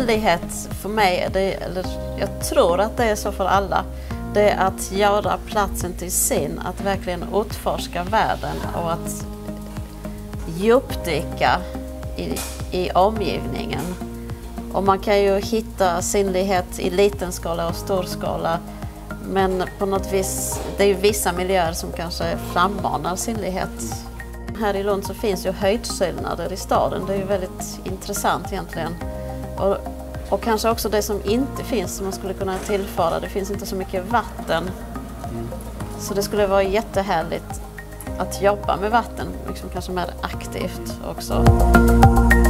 sinnlighet för mig, eller jag tror att det är så för alla, det är att göra platsen till sin, att verkligen utforska världen och att djupdyka i omgivningen. Och man kan ju hitta sinnlighet i liten skala och stor skala, men på något vis, det är ju vissa miljöer som kanske frammanar sinnlighet. Här i Lund så finns ju höjdskillnader i staden, det är ju väldigt intressant egentligen. Och kanske också det som inte finns som man skulle kunna tillföra, det finns inte så mycket vatten. Så det skulle vara jättehärligt att jobba med vatten, liksom kanske mer aktivt också.